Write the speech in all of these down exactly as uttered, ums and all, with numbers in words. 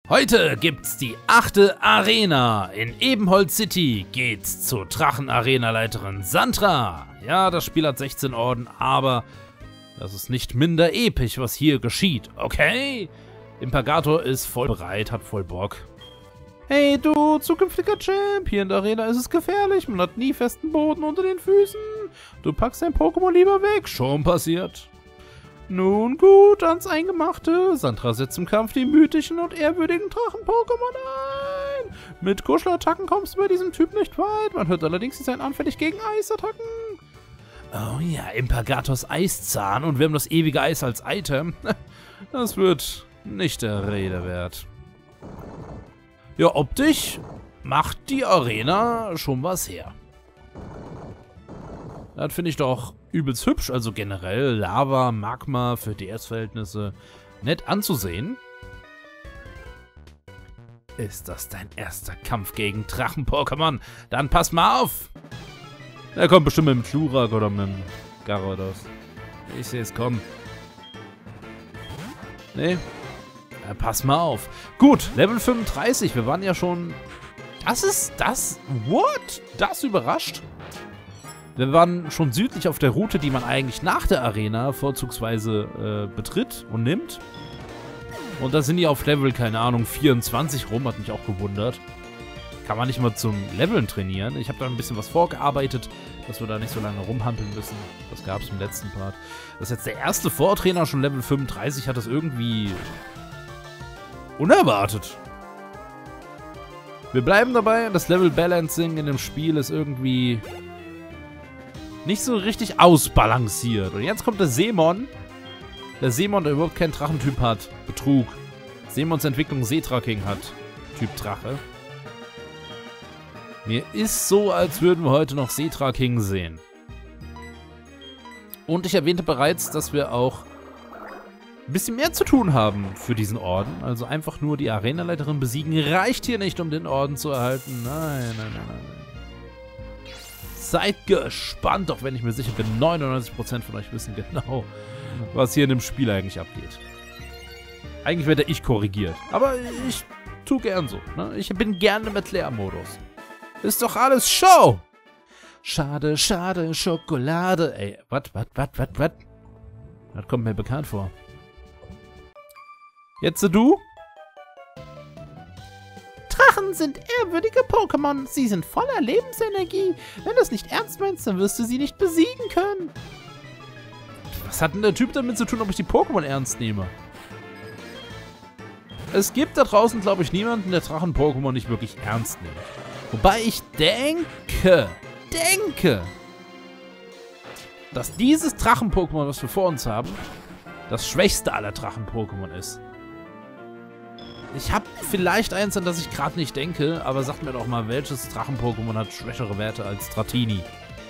Heute gibt's die achte Arena. In Ebenholz City geht's zur Drachen-Arena-Leiterin Sandra. Ja, das Spiel hat sechzehn Orden, aber das ist nicht minder episch, was hier geschieht, okay? Impagator ist voll bereit, hat voll Bock. Hey du, zukünftiger Champ, hier in der Arena ist es gefährlich, man hat nie festen Boden unter den Füßen. Du packst dein Pokémon lieber weg, schon passiert. Nun gut, ans Eingemachte. Sandra setzt im Kampf die mythischen und ehrwürdigen Drachen-Pokémon ein. Mit Kuschelattacken kommst du bei diesem Typ nicht weit. Man hört allerdings, sie seien anfällig gegen Eisattacken. Oh ja, Impagators Eiszahn und wir haben das ewige Eis als Item. Das wird nicht der Rede wert. Ja, optisch macht die Arena schon was her. Das finde ich doch übelst hübsch, also generell Lava, Magma für D S-Verhältnisse nett anzusehen. Ist das dein erster Kampf gegen Drachen-Pokémon? Dann pass mal auf! Der kommt bestimmt mit dem Glurak oder mit dem Gyarados. Ich sehe es kommen. Nee. Ja, pass mal auf. Gut, Level fünfunddreißig. Wir waren ja schon... Das ist... Das... What? Das überrascht? Wir waren schon südlich auf der Route, die man eigentlich nach der Arena vorzugsweise äh, betritt und nimmt. Und da sind die auf Level, keine Ahnung, vierundzwanzig rum, hat mich auch gewundert. Kann man nicht mal zum Leveln trainieren. Ich habe da ein bisschen was vorgearbeitet, dass wir da nicht so lange rumhampeln müssen. Das gab es im letzten Part. Das ist jetzt der erste Vortrainer, schon Level fünfunddreißig, hat das irgendwie unerwartet. Wir bleiben dabei, das Level Balancing in dem Spiel ist irgendwie nicht so richtig ausbalanciert. Und jetzt kommt der Seemon. Der Seemon, der überhaupt keinen Drachentyp hat. Betrug. Seemons Entwicklung Seetraking hat. Typ Drache. Mir ist so, als würden wir heute noch Seetraking sehen. Und ich erwähnte bereits, dass wir auch ein bisschen mehr zu tun haben für diesen Orden. Also einfach nur die Arenaleiterin besiegen reicht hier nicht, um den Orden zu erhalten. Nein, nein, nein, nein. Seid gespannt, auch wenn ich mir sicher bin, neunundneunzig Prozent von euch wissen genau, was hier in dem Spiel eigentlich abgeht. Eigentlich werde ich korrigiert, aber ich tue gern so. Ne? Ich bin gerne im Erklärmodus. Ist doch alles Show! Schade, schade, Schokolade. Ey, wat, wat, wat, wat, wat? Das kommt mir bekannt vor. Jetzt du? Drachen sind ehrwürdige Pokémon. Sie sind voller Lebensenergie. Wenn du es nicht ernst meinst, dann wirst du sie nicht besiegen können. Was hat denn der Typ damit zu tun, ob ich die Pokémon ernst nehme? Es gibt da draußen, glaube ich, niemanden, der Drachen-Pokémon nicht wirklich ernst nimmt. Wobei ich denke, denke, dass dieses Drachen-Pokémon, was wir vor uns haben, das schwächste aller Drachen-Pokémon ist. Ich habe vielleicht eins, an das ich gerade nicht denke, aber sagt mir doch mal, welches Drachen-Pokémon hat schwächere Werte als Dratini?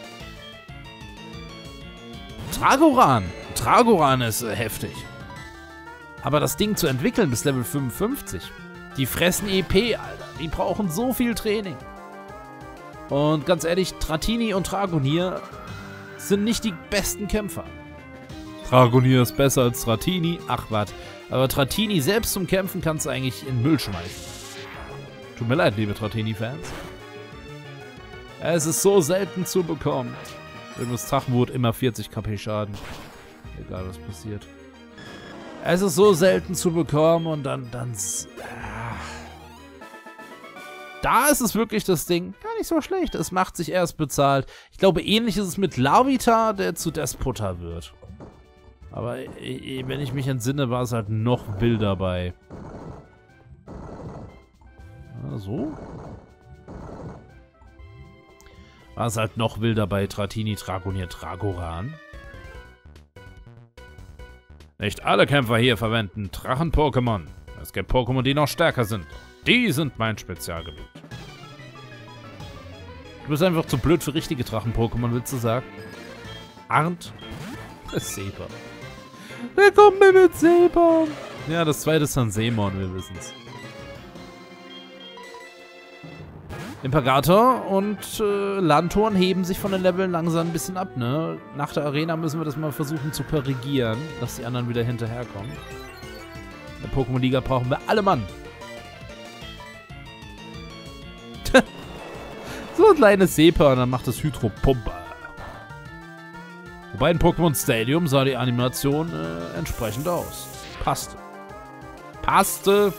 Dragoran. Dragoran ist äh, heftig. Aber das Ding zu entwickeln bis Level fünfundfünfzig, die fressen E P, Alter. Die brauchen so viel Training. Und ganz ehrlich, Dratini und Dragonier sind nicht die besten Kämpfer. Dragonier ist besser als Dratini. Ach, was. Aber Dratini selbst zum Kämpfen kannst du eigentlich in den Müll schmeißen. Tut mir leid, liebe Dratini-Fans. Es ist so selten zu bekommen. Irgendwas Drachenwut immer vierzig KP Schaden. Egal, was passiert. Es ist so selten zu bekommen und dann... dann äh, da ist es wirklich das Ding gar nicht so schlecht. Es macht sich erst bezahlt. Ich glaube, ähnlich ist es mit Larvitar, der zu Despota wird. Aber wenn ich mich entsinne, war es halt noch wilder bei. Ja, so. War es halt noch wilder bei Dratini, Dragonier, Dragoran. Nicht alle Kämpfer hier verwenden Drachen-Pokémon. Es gibt Pokémon, die noch stärker sind. Die sind mein Spezialgebiet. Du bist einfach zu blöd für richtige Drachen-Pokémon, willst du sagen? Arndt? Seeborn. Wer kommt mir mit Seeborn? Ja, das zweite ist dann Seemon, wir wissen's. Impagator und äh, Lanturn heben sich von den Leveln langsam ein bisschen ab, ne? Nach der Arena müssen wir das mal versuchen zu korrigieren, dass die anderen wieder hinterherkommen. In der Pokémon-Liga brauchen wir alle Mann. So ein kleines Sepa und dann macht das Hydro-Pumpe. Wobei in Pokémon Stadium sah die Animation äh, entsprechend aus. Passte. Passte.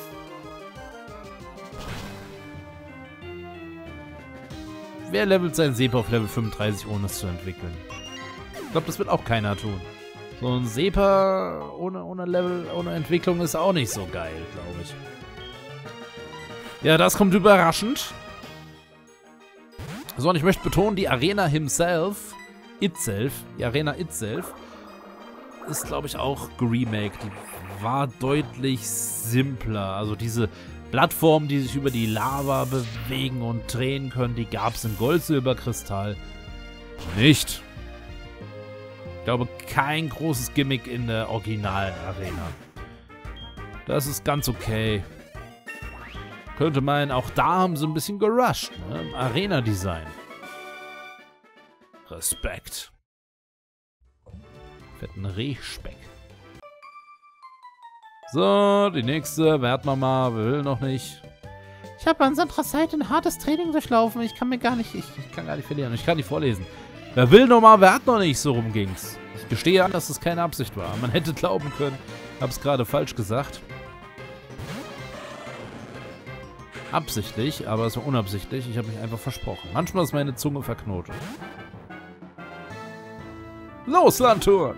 Wer levelt sein Sepa auf Level fünfunddreißig, ohne es zu entwickeln? Ich glaube, das wird auch keiner tun. So ein Sepa ohne, ohne Level, ohne Entwicklung ist auch nicht so geil, glaube ich. Ja, das kommt überraschend. So, und ich möchte betonen, die Arena himself, itself, die Arena itself, ist, glaube ich, auch geremaked. Die war deutlich simpler. Also diese Plattformen, die sich über die Lava bewegen und drehen können, die gab es in Gold, Silber, Kristall nicht. Ich glaube, kein großes Gimmick in der originalen Arena. Das ist ganz okay. Könnte meinen, auch da haben sie ein bisschen gerusht, ne? Im Arena-Design. Respekt. Fetten Rehspeck. So, die nächste. Wer hat man mal? Wer will noch nicht? Ich habe an Sandras Seite ein hartes Training durchlaufen. Ich kann mir gar nicht, ich, ich kann gar nicht verlieren. Ich kann nicht vorlesen. Wer will noch mal? Wer hat noch nicht? So rum ging's. Ich gestehe an, dass das keine Absicht war. Man hätte glauben können. Ich habe es gerade falsch gesagt. Absichtlich, aber es war unabsichtlich. Ich habe mich einfach versprochen. Manchmal ist meine Zunge verknotet. Los, Lanturn!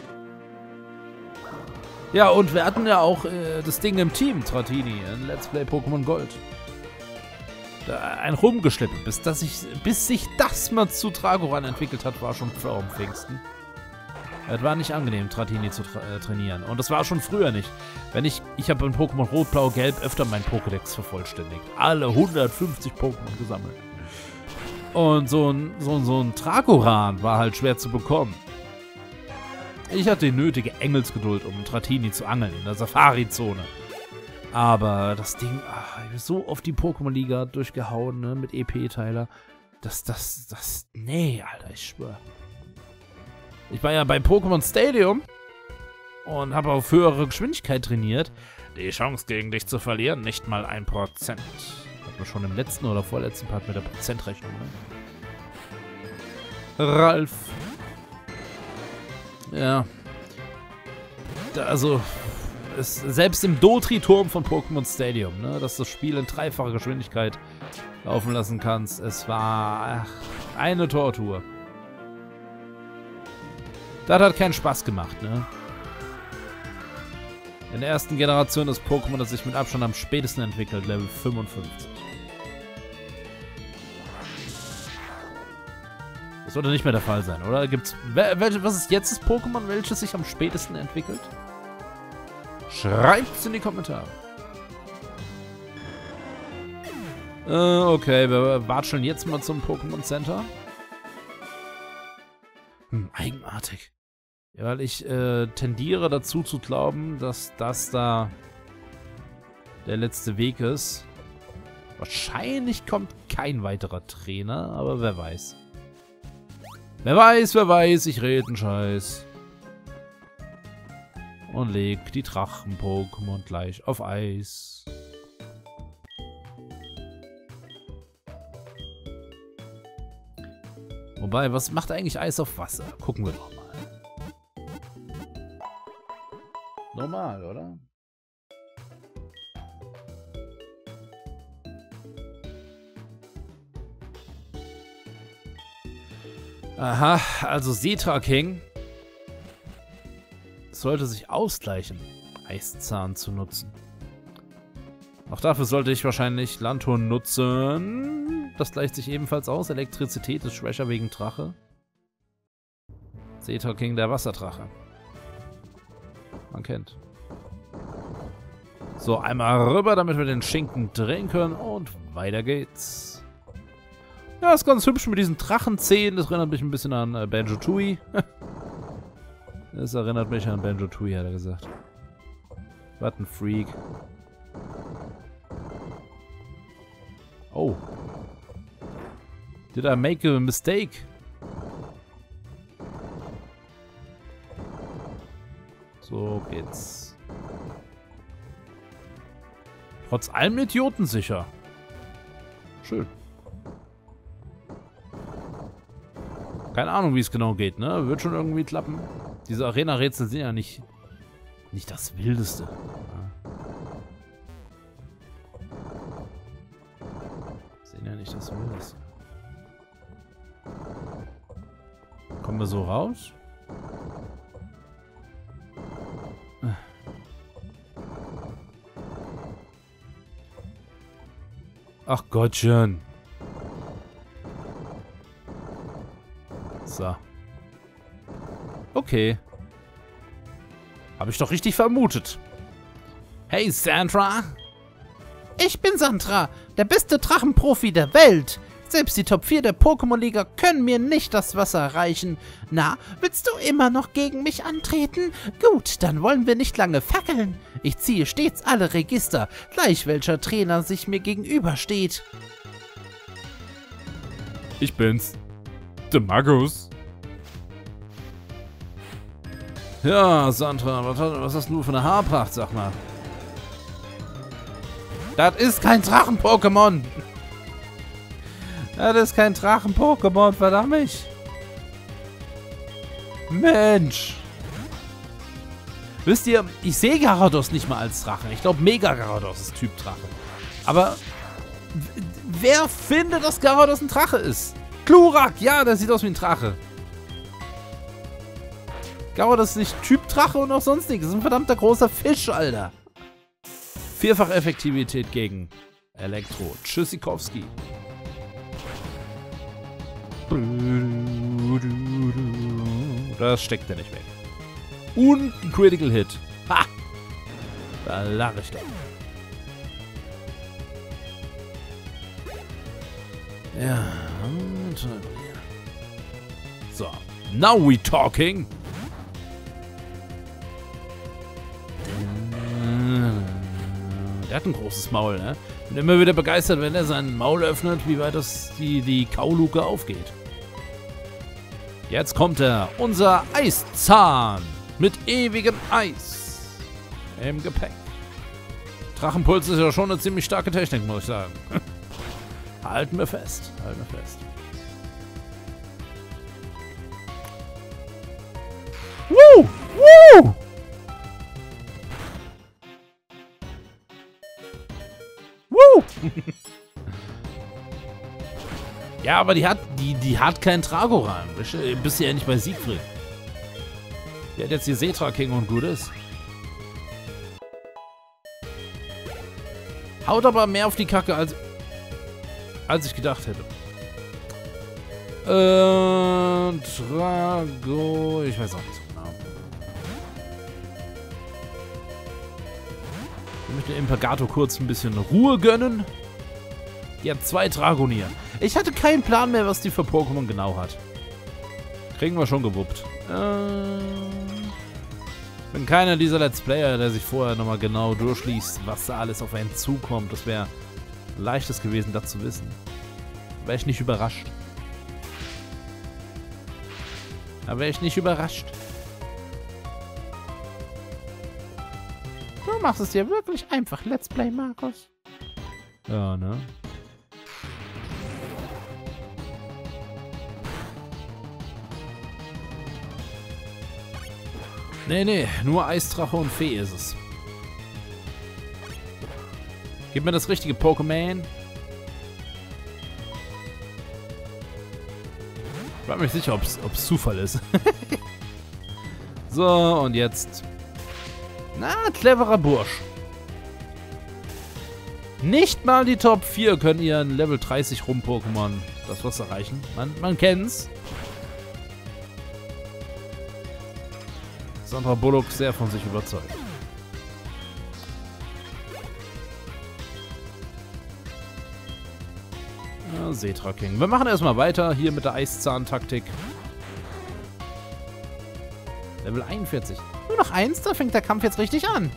Ja, und wir hatten ja auch äh, das Ding im Team, Dratini, in Let's Play Pokémon Gold. Da ein Rumgeschleppe, bis, dass ich, bis sich das mal zu Dragoran entwickelt hat, war schon vor dem Pfingsten. Es war nicht angenehm, Dratini zu tra äh, trainieren. Und das war schon früher nicht. Wenn ich, ich habe in Pokémon Rot, Blau, Gelb öfter meinen Pokédex vervollständigt. Alle hundertfünfzig Pokémon gesammelt. Und so ein, so, so ein Dragoran war halt schwer zu bekommen. Ich hatte die nötige Engelsgeduld, um Dratini zu angeln in der Safari-Zone. Aber das Ding, ach, ich bin so oft die Pokémon-Liga durchgehauen, ne, mit E P-Teiler. Das, das, das, nee, Alter, ich schwör. Ich war ja bei Pokémon Stadium und habe auf höhere Geschwindigkeit trainiert. Die Chance gegen dich zu verlieren, nicht mal ein Prozent. Hatten wir schon im letzten oder vorletzten Part mit der Prozentrechnung, ne? Ralf. Ja. Da, also, es, selbst im Dotri-Turm von Pokémon Stadium, ne, dass du das Spiel in dreifacher Geschwindigkeit laufen lassen kannst. Es war ach, eine Tortur. Das hat keinen Spaß gemacht, ne? In der ersten Generation des Pokémon, das sich mit Abstand am spätesten entwickelt, Level fünfundfünfzig. Das sollte nicht mehr der Fall sein, oder? Gibt's. Welche, was ist jetzt das Pokémon, welches sich am spätesten entwickelt? Schreibt's in die Kommentare. Äh, okay, wir watscheln jetzt mal zum Pokémon Center. Hm, eigenartig. Ja, weil ich äh, tendiere dazu zu glauben, dass das da der letzte Weg ist. Wahrscheinlich kommt kein weiterer Trainer, aber wer weiß. Wer weiß, wer weiß, ich rede einen Scheiß. Und leg die Drachen-Pokémon gleich auf Eis. Wobei, was macht eigentlich Eis auf Wasser? Gucken wir doch mal. Normal, oder? Aha, also Setra King sollte sich ausgleichen, Eiszahn zu nutzen. Auch dafür sollte ich wahrscheinlich Lanturn nutzen. Das gleicht sich ebenfalls aus. Elektrizität ist schwächer wegen Drache. Setra King, der Wasserdrache. Man kennt. So, einmal rüber, damit wir den Schinken drehen können. Und weiter geht's. Ja, ist ganz hübsch mit diesen Drachenzähnen. Das erinnert mich ein bisschen an äh, Banjo-Tooie. Das erinnert mich an Banjo-Tooie, hat er gesagt. Was ein Freak. Oh. Did I make a mistake? So geht's. Trotz allem idiotensicher. Schön. Keine Ahnung, wie es genau geht, ne? Wird schon irgendwie klappen. Diese Arena-Rätsel sind ja nicht, nicht das Wildeste. Ja. Sind ja nicht das Wildeste. Kommen wir so raus? Ach Gottchen. So. Okay. Habe ich doch richtig vermutet. Hey, Sandra. Ich bin Sandra, der beste Drachenprofi der Welt. Selbst die Top vier der Pokémon-Liga können mir nicht das Wasser reichen. Na, willst du immer noch gegen mich antreten? Gut, dann wollen wir nicht lange fackeln. Ich ziehe stets alle Register, gleich welcher Trainer sich mir gegenübersteht. Ich bin's. Der Magus. Ja, Sandra, was, was hast du für eine Haarpracht, sag mal? Das ist kein Drachen-Pokémon. Das ist kein Drachen-Pokémon, verdammt mich. Mensch. Wisst ihr, ich sehe Gyarados nicht mal als Drachen. Ich glaube, Mega Gyarados ist Typ Drache. Aber wer findet, dass Gyarados ein Drache ist? Glurak, ja, der sieht aus wie ein Drache. Gyarados ist nicht Typ Drache und auch sonst nichts. Das ist ein verdammter großer Fisch, Alter. Vierfach Effektivität gegen Elektro. Tschüssikowski. Das steckt er nicht weg. Und ein Critical Hit. Ha! Da lache ich doch. Ja. So. Now we talking. Der hat ein großes Maul, ne? Bin immer wieder begeistert, wenn er sein Maul öffnet, wie weit das die, die Kauluke aufgeht. Jetzt kommt er, unser Eiszahn mit ewigem Eis im Gepäck. Drachenpuls ist ja schon eine ziemlich starke Technik, muss ich sagen. Halten wir fest, halten wir fest. Woo! Woo! Woo! Ja, aber die hat, die, die hat keinen Tragoran. Bist du ja nicht bei Siegfried. Die hat jetzt hier Setra King und gut ist. Haut aber mehr auf die Kacke, als, als ich gedacht hätte. Äh, Trago... Ich weiß auch nicht so genau. Ich möchte Impagato kurz ein bisschen Ruhe gönnen. Die hat zwei Dragonier. Ich hatte keinen Plan mehr, was die für Pokémon genau hat. Kriegen wir schon gewuppt. Äh, bin keiner dieser Let's Player, der sich vorher nochmal genau durchliest, was da alles auf einen zukommt. Das wäre leichtes gewesen, das zu wissen. Wäre ich nicht überrascht. Da wäre ich nicht überrascht. Du machst es dir wirklich einfach, Let's Play, Markus. Ja, ne? Nee, nee, nur Eisdrache und Fee ist es. Gib mir das richtige Pokémon. Ich war mir nicht sicher, ob es Zufall ist. So, und jetzt. Na, cleverer Bursch. Nicht mal die Top vier können ihren Level dreißig Rum-Pokémon das was erreichen. Man, man kennt's. Sandra Bullock sehr von sich überzeugt. Ja, Setra King. Wir machen erstmal weiter hier mit der Eiszahn-Taktik. Level einundvierzig. Nur noch eins, da fängt der Kampf jetzt richtig an.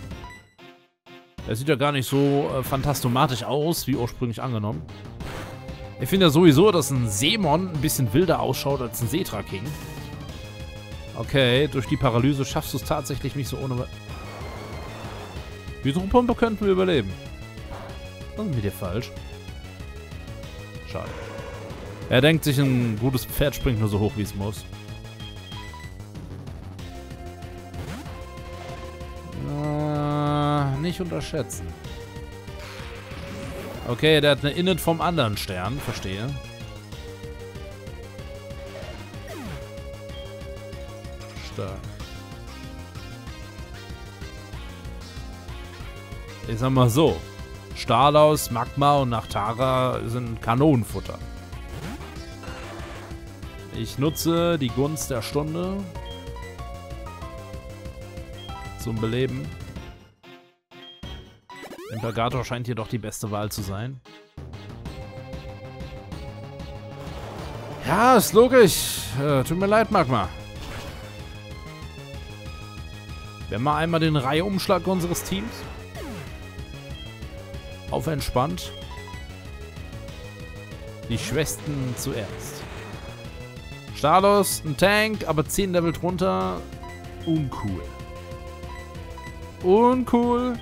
Er sieht ja gar nicht so äh, phantastomatisch aus, wie ursprünglich angenommen. Ich finde ja sowieso, dass ein Seemon ein bisschen wilder ausschaut als ein Setra King. Okay, durch die Paralyse schaffst du es tatsächlich nicht so ohne... Hydropumpe könnten wir überleben. Das ist mit dir falsch. Schade. Er denkt sich, ein gutes Pferd springt nur so hoch, wie es muss. Äh, nicht unterschätzen. Okay, der hat eine Init vom anderen Stern. Verstehe. Stark. Ich sag mal so. Stardust, Magma und Nachtara sind Kanonenfutter. Ich nutze die Gunst der Stunde zum Beleben. Imperator scheint hier doch die beste Wahl zu sein. Ja, ist logisch. Äh, tut mir leid, Magma. Wir haben mal einmal den Reihumschlag unseres Teams. Auf entspannt. Die Schwächsten zuerst. Stardust, ein Tank, aber zehn Level drunter. Uncool. Uncool.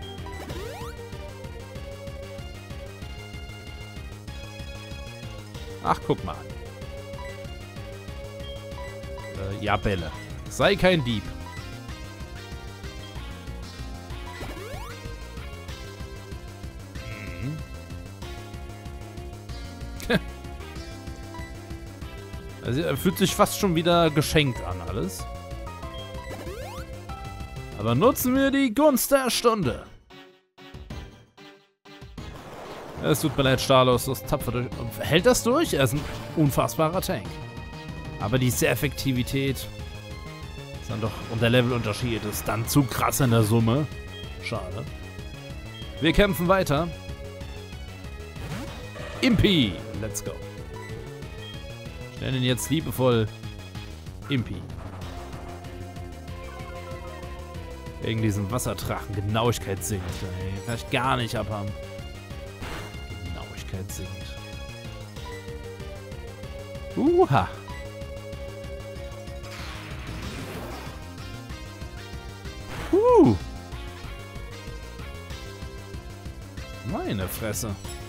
Ach, guck mal. Äh, ja, Bälle. Sei kein Dieb. Mhm. Also, er fühlt sich fast schon wieder geschenkt an alles. Aber nutzen wir die Gunst der Stunde. Es tut mir leid, Stardust, das tapfer durch. Hält das durch? Er ist ein unfassbarer Tank. Aber diese Effektivität ist dann doch, und der Levelunterschied ist dann zu krass in der Summe. Schade. Wir kämpfen weiter. Impi, let's go. Ich nenne ihn jetzt liebevoll Impi. Wegen diesem Wasserdrachen Genauigkeit sinkt. Ey. Kann ich gar nicht abhaben. Singt. Uha. Uh. Meine Fresse.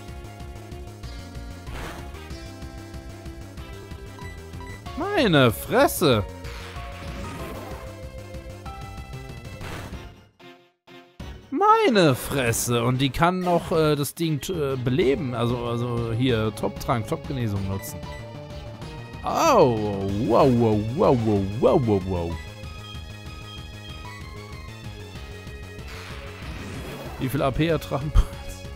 Meine Fresse. Meine Fresse. Und die kann noch äh, das Ding äh, beleben. Also, also hier, Top-Trank, Top-Genesung nutzen. Oh, wow, wow, wow, wow, wow, wow, wow. Wie viel A P hat Drachenprinz?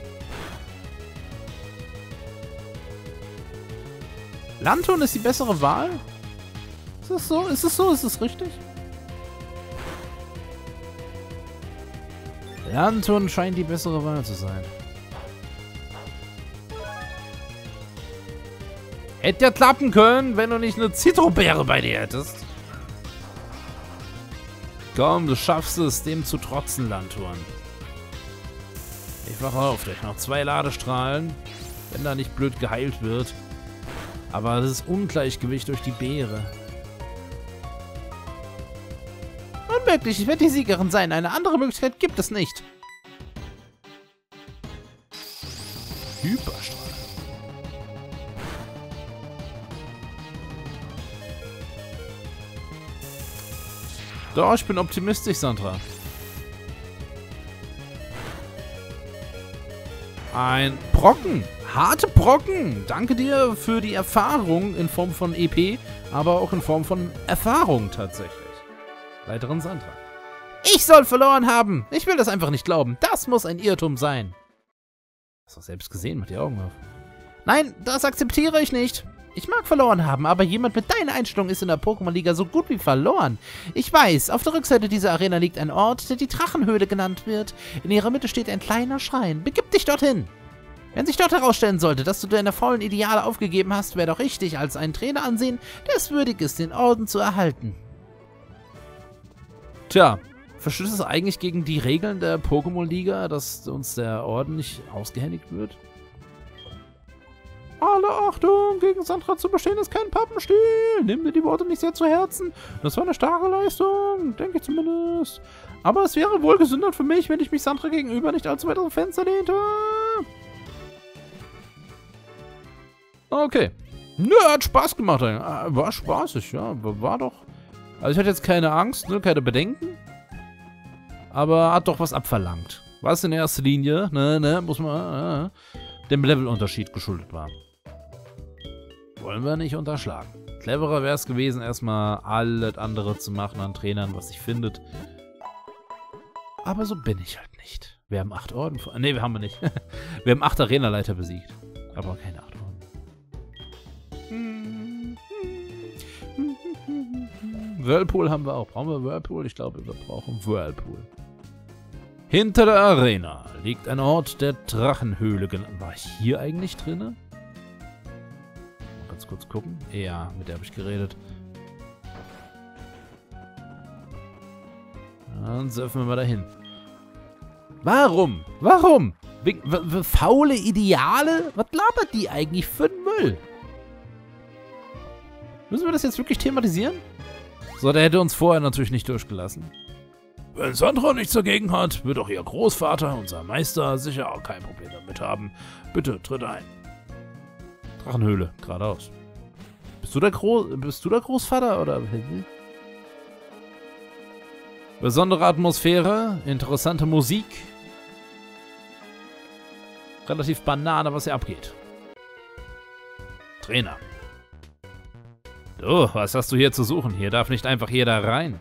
Lanturn ist die bessere Wahl? Ist das so? Ist es so? Ist es richtig? Lanturn scheint die bessere Wahl zu sein. Hätte ja klappen können, wenn du nicht eine Zitrobeere bei dir hättest. Komm, du schaffst es, dem zu trotzen, Lanturn. Ich wach auf, durch noch zwei Ladestrahlen, wenn da nicht blöd geheilt wird. Aber das ist Ungleichgewicht durch die Beere. Unmöglich, ich werde die Siegerin sein. Eine andere Möglichkeit gibt es nicht. Hyperstrahl. Doch, ich bin optimistisch, Sandra. Ein Brocken. Harte Brocken. Danke dir für die Erfahrung in Form von E P, aber auch in Form von Erfahrung tatsächlich. Weiteren Sandra. Ich soll verloren haben. Ich will das einfach nicht glauben. Das muss ein Irrtum sein. Hast du selbst gesehen, mach die Augen auf. Nein, das akzeptiere ich nicht. Ich mag verloren haben, aber jemand mit deiner Einstellung ist in der Pokémon-Liga so gut wie verloren. Ich weiß, auf der Rückseite dieser Arena liegt ein Ort, der die Drachenhöhle genannt wird. In ihrer Mitte steht ein kleiner Schrein. Begib dich dorthin. Wenn sich dort herausstellen sollte, dass du deine faulen Ideale aufgegeben hast, wäre doch ich dich als einen Trainer ansehen, der es würdig ist, den Orden zu erhalten. Tja, verstößt es eigentlich gegen die Regeln der Pokémon-Liga, dass uns der Orden nicht ausgehändigt wird? Alle Achtung, gegen Sandra zu bestehen ist kein Pappenstiel. Nimm dir die Worte nicht sehr zu Herzen. Das war eine starke Leistung, denke ich zumindest. Aber es wäre wohl gesünder für mich, wenn ich mich Sandra gegenüber nicht allzu weit aus dem Fenster lehnte. Okay. Nö, hat Spaß gemacht. War spaßig, ja. War doch. Also ich hatte jetzt keine Angst, ne, keine Bedenken. Aber hat doch was abverlangt. Was in erster Linie, ne, ne, muss man, äh, dem Levelunterschied geschuldet war. Wollen wir nicht unterschlagen. Cleverer wäre es gewesen, erstmal alles andere zu machen an Trainern, was sich findet. Aber so bin ich halt nicht. Wir haben acht Orden. Ne, wir haben wir nicht. Wir haben acht Arenaleiter besiegt. Aber keine acht Orden. Whirlpool haben wir auch. Brauchen wir Whirlpool? Ich glaube, wir brauchen Whirlpool. Hinter der Arena liegt ein Ort der Drachenhöhle. War ich hier eigentlich drin? Mal ganz kurz gucken. Ja, mit der habe ich geredet. Dann surfen wir mal dahin. Warum? Warum? Wegen, faule Ideale? Was labert die eigentlich für einen Müll? Müssen wir das jetzt wirklich thematisieren? So, der hätte uns vorher natürlich nicht durchgelassen. Wenn Sandra nichts dagegen hat, wird auch ihr Großvater, unser Meister, sicher auch kein Problem damit haben. Bitte, tritt ein. Drachenhöhle, geradeaus. Bist du der, Gro bist du der Großvater, oder? Besondere Atmosphäre, interessante Musik. Relativ Banane, was hier abgeht. Trainer. Du, was hast du hier zu suchen? Hier darf nicht einfach jeder rein.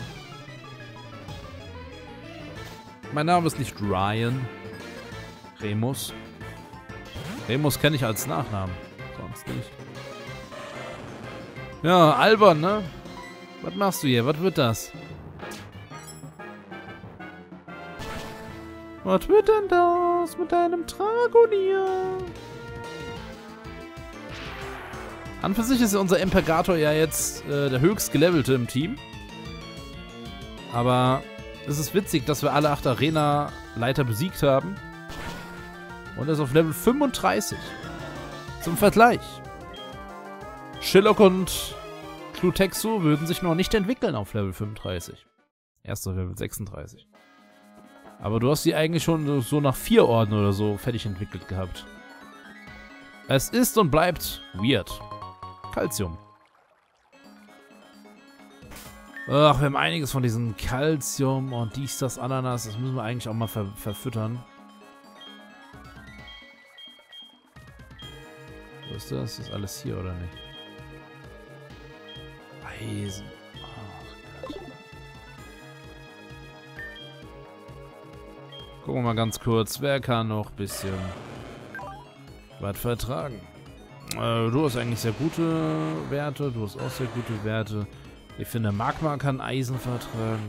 Mein Name ist nicht Ryan. Remus. Remus kenne ich als Nachnamen. Sonst nicht. Ja, albern, ne? Was machst du hier? Was wird das? Was wird denn das mit deinem Dragonier? An für sich ist unser Imperator ja jetzt äh, der höchst gelevelte im Team. Aber es ist witzig, dass wir alle acht Arena-Leiter besiegt haben. Und er ist auf Level fünfunddreißig. Zum Vergleich. Shillock und Clutexu würden sich noch nicht entwickeln auf Level fünfunddreißig. Erst auf Level sechsunddreißig. Aber du hast die eigentlich schon so nach vier Orden oder so fertig entwickelt gehabt. Es ist und bleibt weird. Calcium. Ach, wir haben einiges von diesen Calcium und dies, das, Ananas. Das müssen wir eigentlich auch mal ver verfüttern. Wo ist das? Ist alles hier, oder nicht? Eisen. Ach Gott. Gucken wir mal ganz kurz. Wer kann noch ein bisschen was vertragen? Äh, du hast eigentlich sehr gute Werte. Du hast auch sehr gute Werte. Ich finde, Magma kann Eisen vertragen.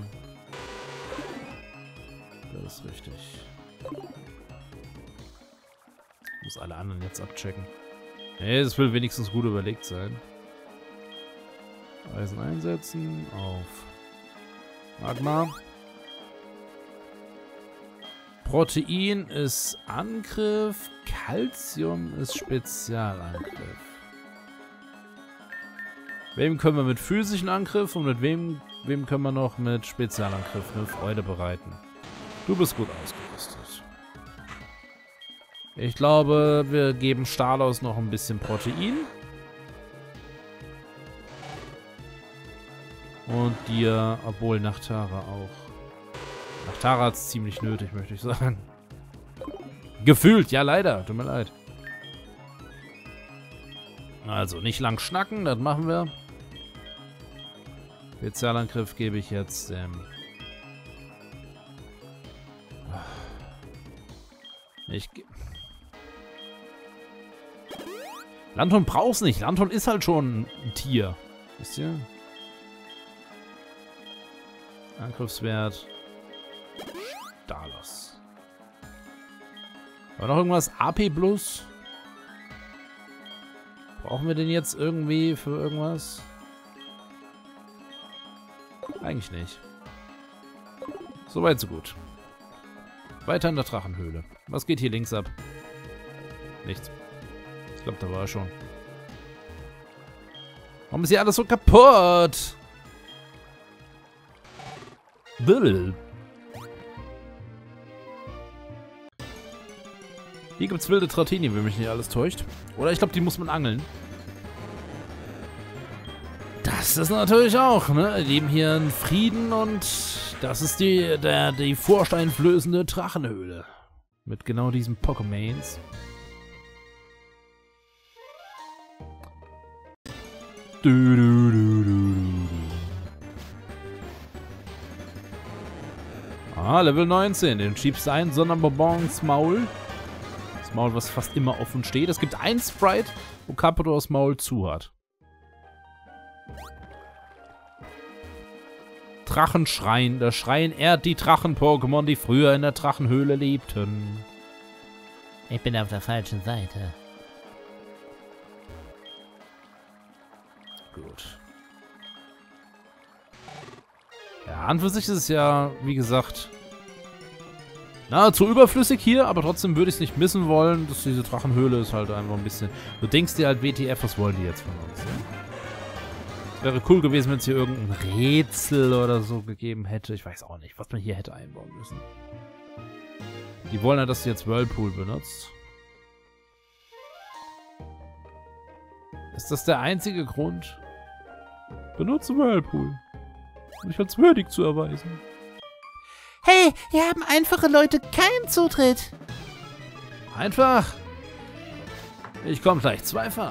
Das ist richtig. Ich muss alle anderen jetzt abchecken. Nee, das will wenigstens gut überlegt sein. Eisen einsetzen auf Magma. Protein ist Angriff. Calcium ist Spezialangriff. Wem können wir mit physischen Angriff und mit wem, wem können wir noch mit Spezialangriff eine Freude bereiten? Du bist gut ausgerüstet. Ich glaube, wir geben Stalos noch ein bisschen Protein. Und dir, obwohl Nachtara auch. Nachtara hat es ziemlich nötig, möchte ich sagen. Gefühlt, ja leider, tut mir leid. Also, nicht lang schnacken, das machen wir. Spezialangriff gebe ich jetzt dem... Ähm ich ge Lanton braucht's nicht. Lanton ist halt schon ein Tier. Wisst ihr? Angriffswert. Stalos. War noch irgendwas? A P plus? Brauchen wir den jetzt irgendwie für irgendwas? Eigentlich nicht. Soweit, so gut. Weiter in der Drachenhöhle. Was geht hier links ab? Nichts. Ich glaube, da war er schon. Warum ist hier alles so kaputt? Will. Hier gibt es wilde Tratini, wenn mich nicht alles täuscht. Oder ich glaube, die muss man angeln. Das ist natürlich auch, ne? Wir leben hier in Frieden und das ist die, der, die vorsteinflößende Drachenhöhle. Mit genau diesen Pokémons. Du, du, du, du, du. Ah, Level neunzehn. Den schiebst du ein, sondern Bonbons Maul. Das Maul, was fast immer offen steht. Es gibt ein Sprite, wo Carpador das Maul zu hat. Drachenschrein. Der Schrein ehrt die Drachen-Pokémon, die früher in der Drachenhöhle lebten. Ich bin auf der falschen Seite. Gut. Ja, an für sich ist es ja, wie gesagt, nahezu überflüssig hier, aber trotzdem würde ich es nicht missen wollen. Dass diese Drachenhöhle ist halt einfach ein bisschen... Du denkst dir halt, W T F, was wollen die jetzt von uns? Ja? Es wäre cool gewesen, wenn es hier irgendein Rätsel oder so gegeben hätte. Ich weiß auch nicht, was man hier hätte einbauen müssen. Die wollen ja, dass du jetzt Whirlpool benutzt. Ist das der einzige Grund? Benutze Whirlpool. Um dich als würdig zu erweisen. Hey, hier haben einfache Leute keinen Zutritt. Einfach. Ich komme gleich zweifach.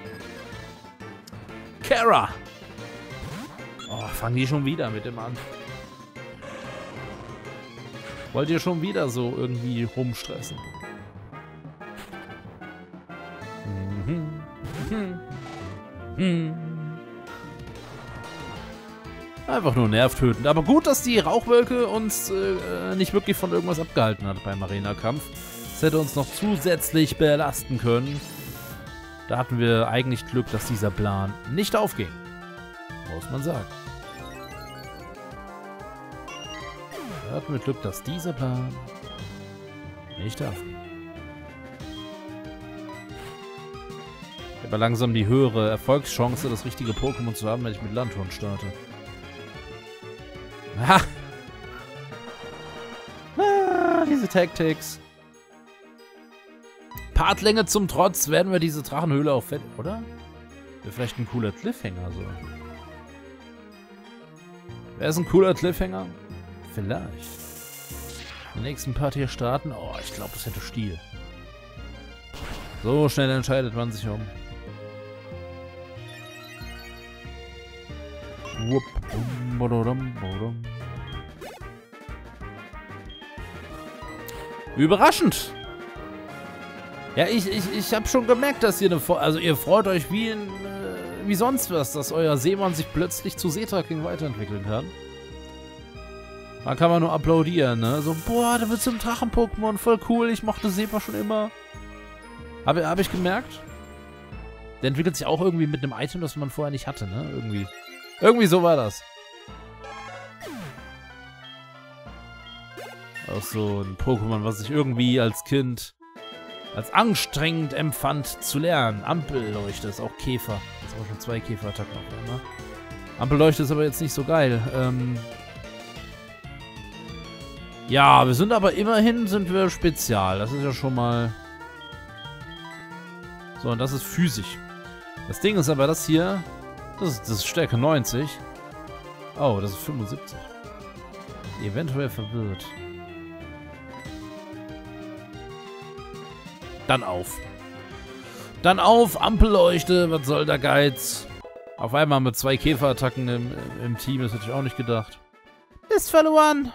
Kara. Oh, fangen die schon wieder mit dem an. Wollt ihr schon wieder so irgendwie rumstressen? Mhm. Mhm. Mhm. Einfach nur nervtötend. Aber gut, dass die Rauchwolke uns äh, nicht wirklich von irgendwas abgehalten hat beim Arena-Kampf. Das hätte uns noch zusätzlich belasten können. Da hatten wir eigentlich Glück, dass dieser Plan nicht aufging. Muss man sagen. Da hatten wir Glück, dass dieser Plan nicht aufging. Ich habe langsam die höhere Erfolgschance, das richtige Pokémon zu haben, wenn ich mit Landhorn starte. Ah. Ah, diese Tactics. Partlänge zum Trotz werden wir diese Drachenhöhle auch fett, oder? Wäre vielleicht ein cooler Cliffhanger so. Wäre es ein cooler Cliffhanger? Vielleicht. Den nächsten Part hier starten. Oh, ich glaube, das hätte Stil. So schnell entscheidet man sich um. Wupp. Überraschend! Ja, ich, ich, ich habe schon gemerkt, dass ihr eine... Also ihr freut euch wie, in, äh, wie sonst was, dass euer Seemann sich plötzlich zu Seetracking weiterentwickeln kann. Da kann man nur applaudieren, ne? So, boah, da wird zum Drachen-Pokémon, voll cool, ich mochte Seemann schon immer. Habe hab ich gemerkt. Der entwickelt sich auch irgendwie mit einem Item, das man vorher nicht hatte, ne? Irgendwie. Irgendwie so war das. Auch so ein Pokémon, was ich irgendwie als Kind als anstrengend empfand zu lernen. Ampelleuchte ist auch Käfer. Jetzt haben wir schon zwei Käferattacken auf einmal. Ampelleuchte ist aber jetzt nicht so geil. Ähm ja, wir sind aber immerhin sind wir spezial. Das ist ja schon mal... So, und das ist physisch. Das Ding ist aber das hier... Das ist, das ist Stärke neunzig. Oh, das ist fünfundsiebzig. Eventuell verwirrt. Dann auf. Dann auf, Ampelleuchte, was soll der Geiz? Auf einmal mit zwei Käferattacken im, im Team, das hätte ich auch nicht gedacht. Ist verloren.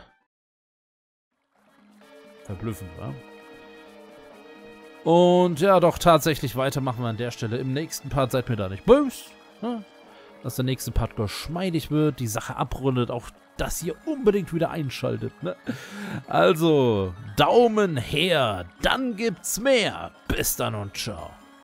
Verblüffend, wa? Und ja, doch tatsächlich weitermachen wir an der Stelle. Im nächsten Part seid mir da nicht böse. Ne? Dass der nächste Part geschmeidig wird, die Sache abrundet, auch dass ihr unbedingt wieder einschaltet. Ne? Also, Daumen her, dann gibt's mehr. Bis dann und ciao.